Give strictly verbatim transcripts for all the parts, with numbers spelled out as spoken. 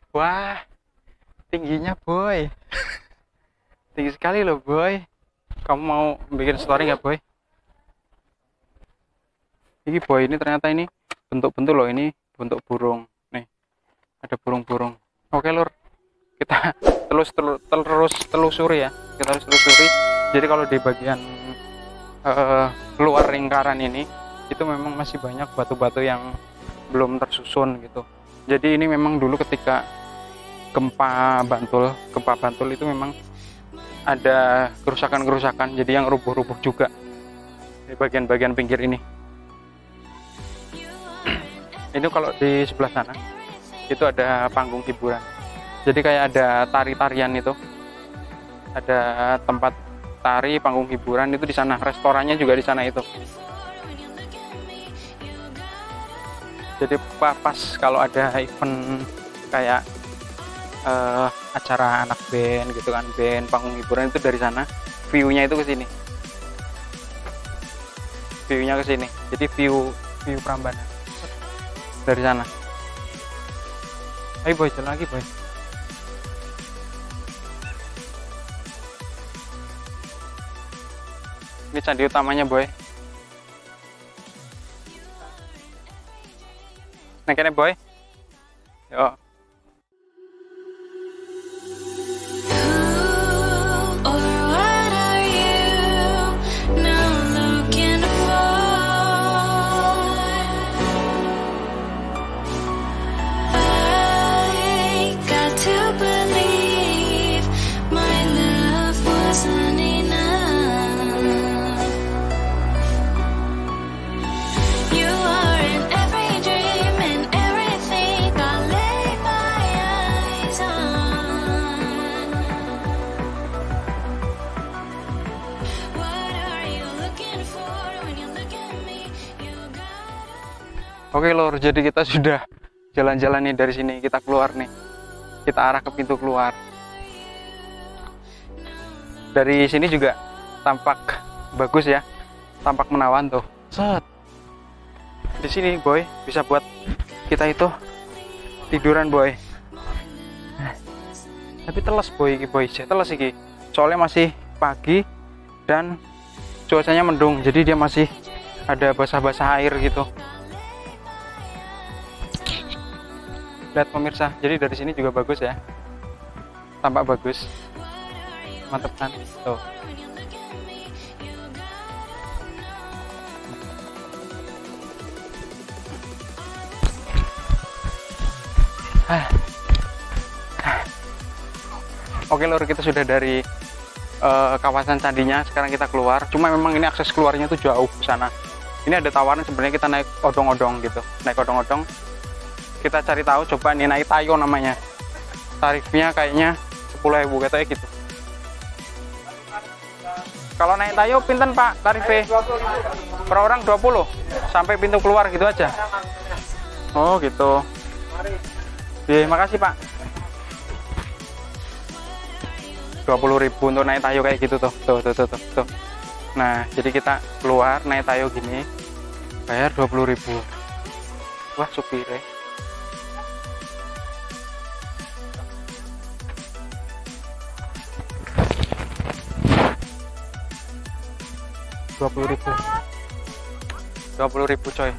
Wah, tingginya boy. Tinggi sekali loh boy. Kamu mau bikin story nggak boy? Ini boy, ini ternyata ini bentuk-bentuk loh, ini bentuk burung. Nih, ada burung-burung. Oke lur, kita terus terus terus telusuri ya. Kita harus telusuri. Jadi kalau di bagian uh, luar lingkaran ini, itu memang masih banyak batu-batu yang belum tersusun gitu. Jadi ini memang dulu ketika gempa Bantul, gempa Bantul itu memang ada kerusakan-kerusakan, jadi yang rubuh-rubuh juga di bagian-bagian pinggir ini. Ini kalau di sebelah sana itu ada panggung hiburan, jadi kayak ada tari-tarian itu, ada tempat tari, panggung hiburan itu di sana, restorannya juga di sana itu. Jadi pas kalau ada event kayak uh, acara anak band gitu kan, band panggung hiburan itu dari sana, view-nya itu ke sini. View-nya ke sini. Jadi view view Prambanan dari sana. Ayo boy, jalan lagi boy. Ini candi utamanya boy. Nah, kene boy. Yo. Oke lor, jadi kita sudah jalan-jalan nih dari sini, kita keluar nih, kita arah ke pintu keluar. Dari sini juga tampak bagus ya, tampak menawan tuh. Set. Di sini boy, bisa buat kita itu tiduran boy. Tapi teles boy, iki boy, teles iki. Soalnya masih pagi dan cuacanya mendung, jadi dia masih ada basah-basah air gitu. Lihat pemirsa, jadi dari sini juga bagus ya, tampak bagus, mantep kan tuh. Oke lur, kita sudah dari uh, kawasan candinya, sekarang kita keluar. Cuma memang ini akses keluarnya tuh jauh ke sana. Ini ada tawaran sebenarnya kita naik odong-odong gitu, naik odong-odong. Kita cari tahu, coba nih naik tayo namanya, tarifnya kayaknya sepuluh ribu katanya gitu. Kalau naik tayo pinten pak tarifnya? Per orang dua puluh sampai pintu keluar gitu aja. Oh gitu. Iya, makasih pak. dua puluh ribu untuk naik tayo kayak gitu tuh. Tuh, tuh, tuh, tuh, tuh. Nah, jadi kita keluar naik tayo gini, bayar dua puluh ribu. Wah, supirnya. dua puluh ribu, dua puluh ribu coy.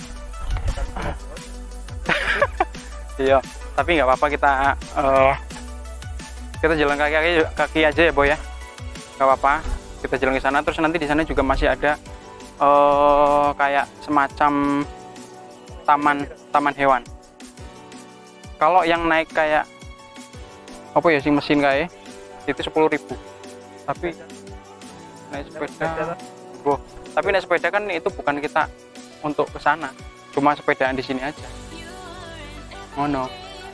Iya, tapi nggak apa-apa, kita uh, kita jalan kaki, kaki kaki aja ya boy ya, nggak apa-apa. Kita jalan ke sana, terus nanti di sana juga masih ada uh, kayak semacam taman taman hewan. Kalau yang naik kayak apa ya sih mesin kayak itu sepuluh ribu, tapi naik sepeda. Bro, tapi naik sepeda kan itu bukan kita untuk ke sana, cuma sepedaan di sini aja. Oh no.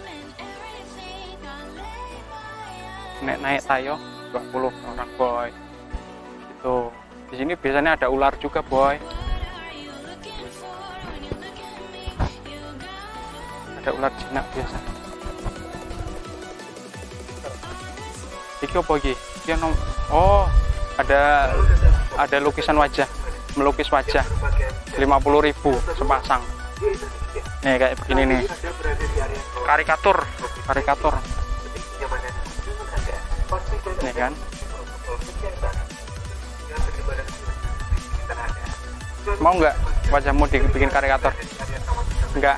Naik naik tayo dua puluh orang boy. Itu. Di sini biasanya ada ular juga boy. Ada ular jinak biasa. Iki apa iki? Iki nom. Oh, ada ada lukisan wajah, melukis wajah lima puluh ribu sepasang nih kayak begini nih. karikatur karikatur ini kan. Mau nggak wajahmu dibikin karikatur? Enggak.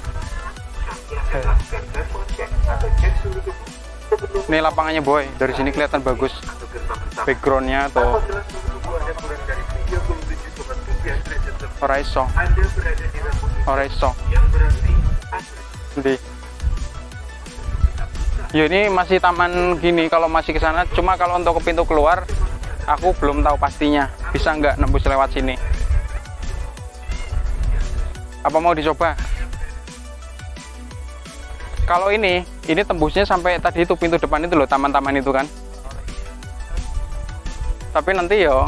Ini lapangannya boy, dari sini kelihatan bagus backgroundnya tuh. Oraiso, Oraiso. Di. Ya ini masih taman gini kalau masih ke sana. Cuma kalau untuk ke pintu keluar, aku belum tahu pastinya bisa nggak nembus lewat sini. Apa mau dicoba? Kalau ini, ini tembusnya sampai tadi itu pintu depan itu loh, taman-taman itu kan. Tapi nanti yo,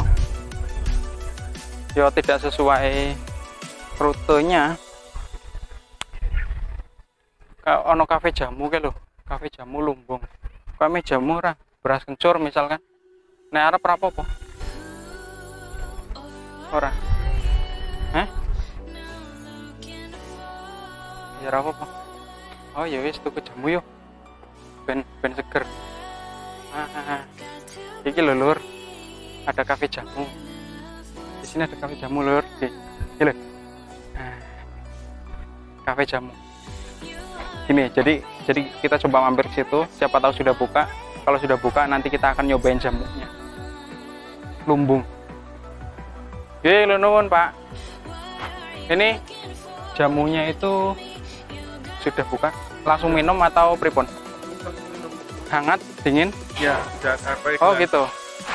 yo tidak sesuai rutenya. Ono kafe jamu ke lo, kafe jamu Lumbung. Kafe jamu ra, beras kencur misalkan. Nek arep rapopo? Ora. Hah? Ya rapopo? Oh ya wis tuku jamu yuk. Ben ben seger. Ah, iki lho lur. Ada kafe jamu. Di sini ada kafe jamu lur. Iki lho. Nah, kafe jamu. Ini jadi jadi kita coba mampir ke situ, siapa tahu sudah buka. Kalau sudah buka nanti kita akan nyobain jamunya. Lumbung. Ye, lho nuwun, Pak. Ini jamunya itu sudah buka, langsung minum atau pripun? Hangat, dingin? Ya, sudah sampai. Oh gitu.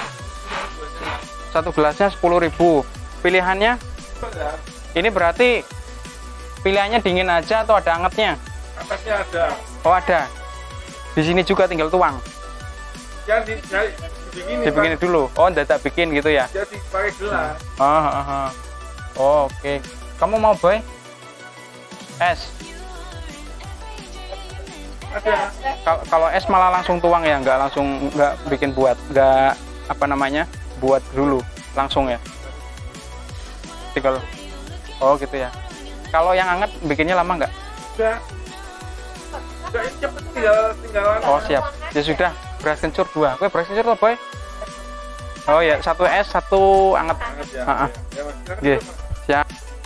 Satu gelasnya sepuluh ribu. Pilihannya? Ini berarti pilihannya dingin aja atau ada hangatnya? Atasnya ada. Oh ada. Di sini juga tinggal tuang. Ya, di, ya dibikini, Dibikini dulu. Oh, dadak bikin gitu ya? Ya, dipakai gelas. Oh, oh, oh. Oh, oke. Okay. Kamu mau boy? Es? Ada. Kalau es malah langsung tuang ya, nggak langsung nggak bikin buat, nggak apa namanya buat dulu langsung ya. Tinggal, oh gitu ya. Kalau yang hangat bikinnya lama nggak? Sudah. Sudah ini cepet tinggal tinggal. Oh siap. Ya sudah. Beras kencur dua. Gue beras kencur tuh boy. Oh ya satu es satu hangat. Ya, Ah, ah. ya, Mas. Sekarang Oke. Siap.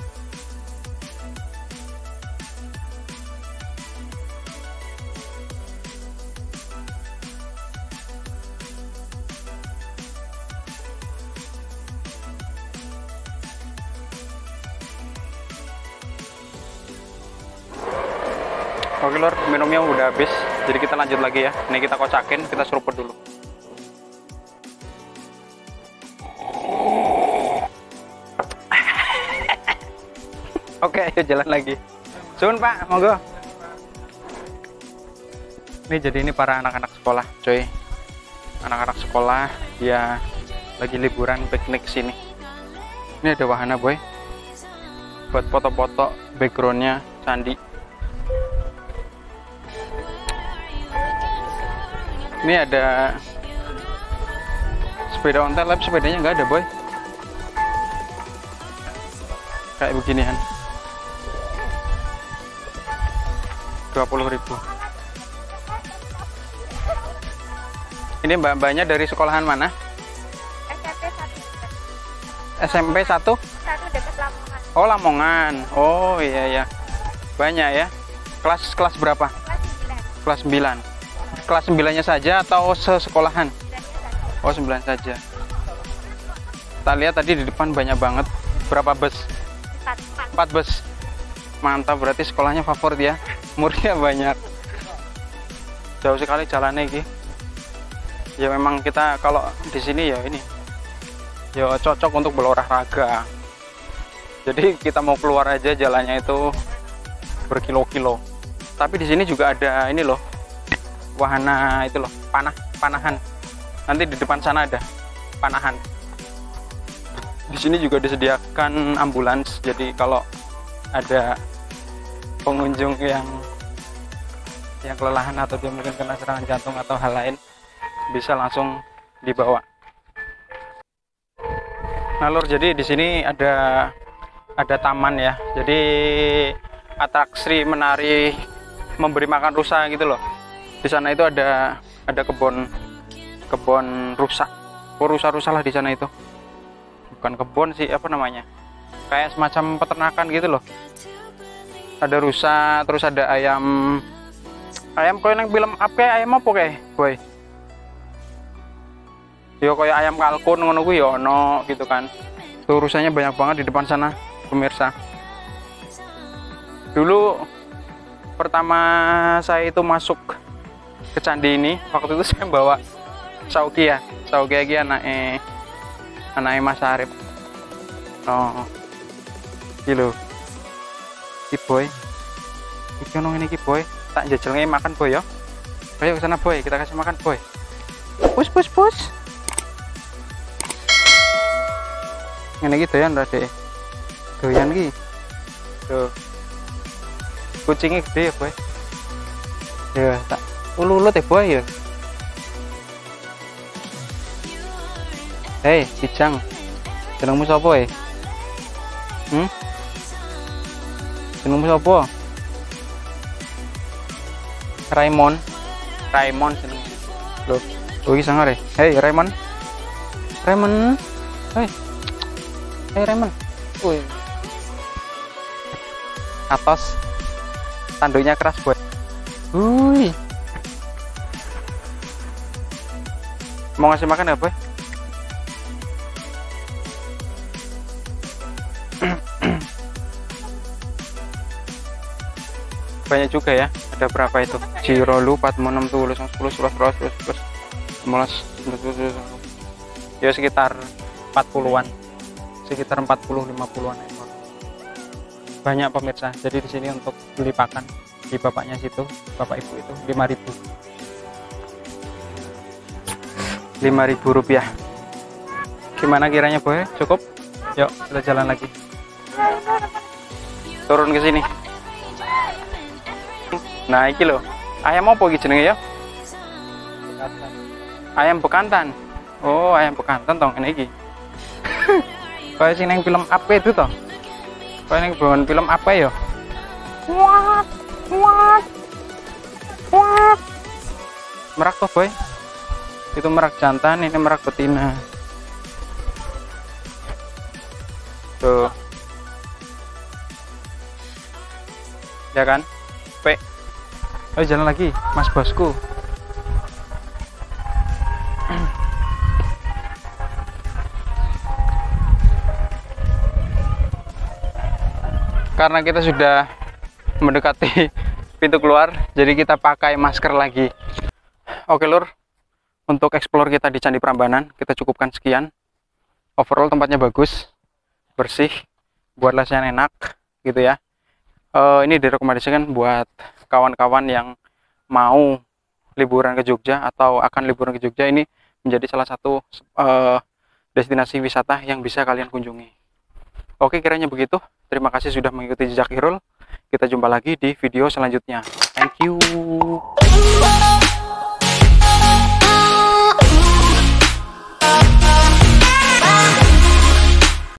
Oke lor, minumnya udah habis, jadi kita lanjut lagi ya. Ini kita kocakin, kita seruput dulu. Oke, ayo jalan lagi. Sun Pak, monggo. Ini jadi ini para anak-anak sekolah, coy. Anak-anak sekolah, dia lagi liburan piknik sini. Ini ada wahana boy, buat foto-foto, backgroundnya candi. Ini ada sepeda ontel, tapi sepedanya nggak ada boy. Kayak beginian. dua puluh ribu. Ini mbak-mbaknya dari sekolahan mana? S M P satu. Satu dekat Lamongan. Oh Lamongan. Oh iya ya. Banyak ya. Kelas kelas berapa? Kelas sembilan. Kelas sembilan. Kelas sembilannya saja atau sesekolahan? Sembilannya saja. Oh sembilan saja. Kita lihat tadi di depan banyak banget. Berapa bus? Empat. Empat. Empat bus. Mantap, berarti sekolahnya favorit ya. Muridnya banyak. Jauh sekali jalannya ini. Ya memang kita kalau di sini ya ini. Ya cocok untuk berolahraga. Jadi kita mau keluar aja jalannya itu berkilo-kilo. Tapi di sini juga ada ini loh. Wahana itu loh, panah, panahan. Nanti di depan sana ada panahan. Di sini juga disediakan ambulans. Jadi kalau ada pengunjung yang yang kelelahan atau dia mungkin kena serangan jantung atau hal lain, bisa langsung dibawa. Nah, lur, jadi di sini ada ada taman ya. Jadi atraksi menari memberi makan rusa gitu loh. Di sana itu ada ada kebun kebun rusa, oh, rusa-rusa lah di sana itu. Bukan kebun sih, apa namanya? Kayak semacam peternakan gitu loh. Ada rusa, terus ada ayam. Ayam koyo nang film apa ayam apa kayak, boy? Yo koyo ayam kalkun ngono kuwi yo ono gitu kan. Tuh rusanya banyak banget di depan sana, pemirsa. Dulu pertama saya itu masuk ke candi ini, waktu itu saya bawa Sauki ya, Sauki lagi anaknya anaknya Mas Arif. Oh, gitu. Ki boy, iki ono ngene iki boy, tak jajalnya makan boy yo. Ayo ke sana boy, kita kasih makan boy. Pus pus pus. Ngene iki doyan ra Dek. Doyan iki. Tuh. Kucingnya gede ya boy. Ya tak ulu-ulu teh boy ya. Hei, Kijang. Jenengmu sapa e? Hmm? Jenengmu sapa? Raymond. Raymond jenengmu. Loh, oh iki sangar e. Hei, Raymond. Raymond. Hei. Hei, Raymond. Woi. Atas. Tanduknya keras boy. Wih. Mau ngasih makan nggak boy? Banyak juga ya, ada berapa itu? Jirolu, Patmo, enam tulis, sepuluh, sebelas, dua belas, lima belas, ya sekitar empat puluhan, sekitar empat puluh lima puluhan ekor. Banyak pemirsa, jadi di sini untuk beli pakan di bapaknya situ, bapak ibu itu lima ribu lima ribu rupiah. Gimana kiranya boy? Cukup? Yuk kita jalan lagi, turun ke sini. Nah iki loh, ayam apa iki jenenge ya? Bekantan. Ayam bekantan. Oh, ayam bekantan tong ini iki. Kayak sing nang film apa itu toh? Kayak nang film apa ya? What? What? What? Merak toh, boy. Itu merak jantan, ini merak betina. Tuh. Ya kan? P. Ayo jalan lagi, Mas bosku. Karena kita sudah mendekati pintu keluar, jadi kita pakai masker lagi. Oke lur, untuk explore kita di Candi Prambanan kita cukupkan sekian. Overall tempatnya bagus, bersih, buat lesian enak gitu ya. Uh, ini direkomendasikan buat kawan-kawan yang mau liburan ke Jogja atau akan liburan ke Jogja. Ini menjadi salah satu uh, destinasi wisata yang bisa kalian kunjungi. Oke, kiranya begitu. Terima kasih sudah mengikuti Jejak Irul. Kita jumpa lagi di video selanjutnya. Thank you.